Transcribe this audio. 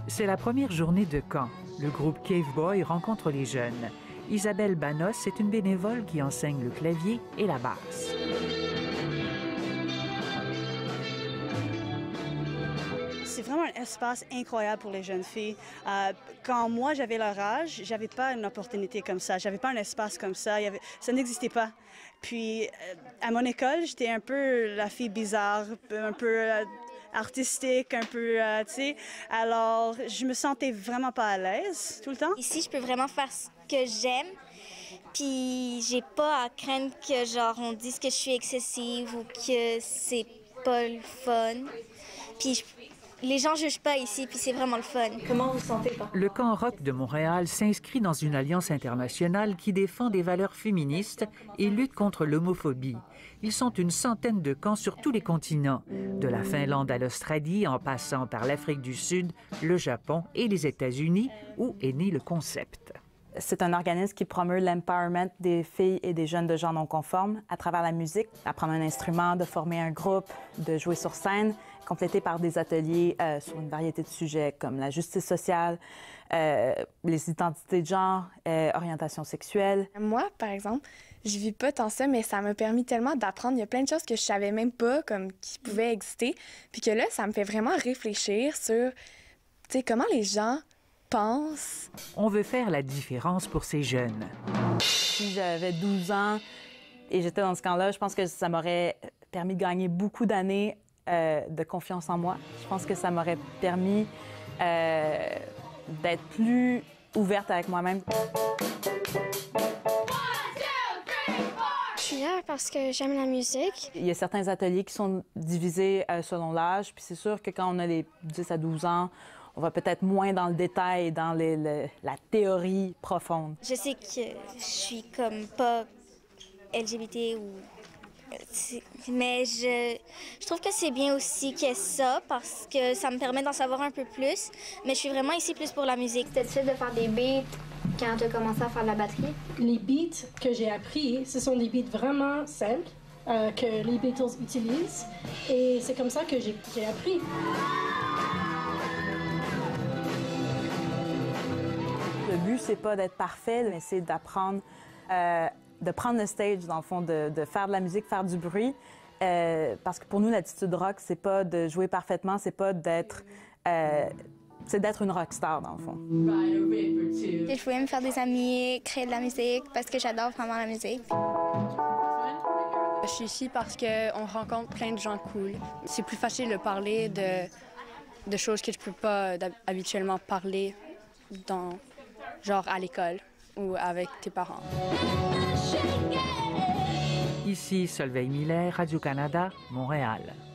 C'est la première journée de camp. Le groupe Cave Boy rencontre les jeunes. Isabelle Banos est une bénévole qui enseigne le clavier et la basse. C'est vraiment un espace incroyable pour les jeunes filles. Quand moi, j'avais leur âge, j'avais pas une opportunité comme ça. J'avais pas un espace comme ça. Ça n'existait pas. Puis, à mon école, j'étais un peu la fille bizarre, un peu artistique, un peu, tu sais. Alors, je me sentais vraiment pas à l'aise tout le temps. Ici, je peux vraiment faire ce que j'aime. Puis, j'ai pas à craindre que, genre, on dise que je suis excessive ou que c'est pas le fun. Puis, les gens jugent pas ici, puis c'est vraiment le fun. Comment vous sentez? Le camp rock de Montréal s'inscrit dans une alliance internationale qui défend des valeurs féministes et lutte contre l'homophobie. Ils sont une centaine de camps sur tous les continents, de la Finlande à l'Australie, en passant par l'Afrique du Sud, le Japon et les États-Unis, où est né le concept. C'est un organisme qui promeut l'empowerment des filles et des jeunes de genre non conformes à travers la musique, apprendre un instrument, de former un groupe, de jouer sur scène, complété par des ateliers sur une variété de sujets comme la justice sociale, les identités de genre, orientation sexuelle. Moi, par exemple, je vis pas tant ça, mais ça m'a permis tellement d'apprendre. Il y a plein de choses que je savais même pas comme qui pouvaient exister. Puis que là, ça me fait vraiment réfléchir sur, tu sais, comment les gens pensent. On veut faire la différence pour ces jeunes. Si j'avais 12 ans et j'étais dans ce camp-là, je pense que ça m'aurait permis de gagner beaucoup d'années de confiance en moi. Je pense que ça m'aurait permis d'être plus ouverte avec moi-même. Je suis là parce que j'aime la musique. Il y a certains ateliers qui sont divisés selon l'âge, puis c'est sûr que quand on a les 10 à 12 ans, on va peut-être moins dans le détail, dans la théorie profonde. Je sais que je suis comme pas LGBT ou... Mais je trouve que c'est bien aussi qu'il y ait ça parce que ça me permet d'en savoir un peu plus. Mais je suis vraiment ici plus pour la musique. C'était difficile de faire des beats quand tu as commencé à faire de la batterie? Les beats que j'ai appris, ce sont des beats vraiment simples que les Beatles utilisent. Et c'est comme ça que j'ai appris. Le but, c'est pas d'être parfait, mais c'est d'apprendre, de prendre le stage, dans le fond, de faire de la musique, faire du bruit. Parce que pour nous, l'attitude rock, c'est pas de jouer parfaitement, c'est pas d'être... c'est d'être une rockstar, dans le fond. Je pouvais me faire des amis, créer de la musique, parce que j'adore vraiment la musique. Je suis ici parce qu'on rencontre plein de gens cool. C'est plus facile de parler de choses que tu peux pas habituellement parler genre à l'école ou avec tes parents. Ici Solveig Miller, Radio-Canada, Montréal.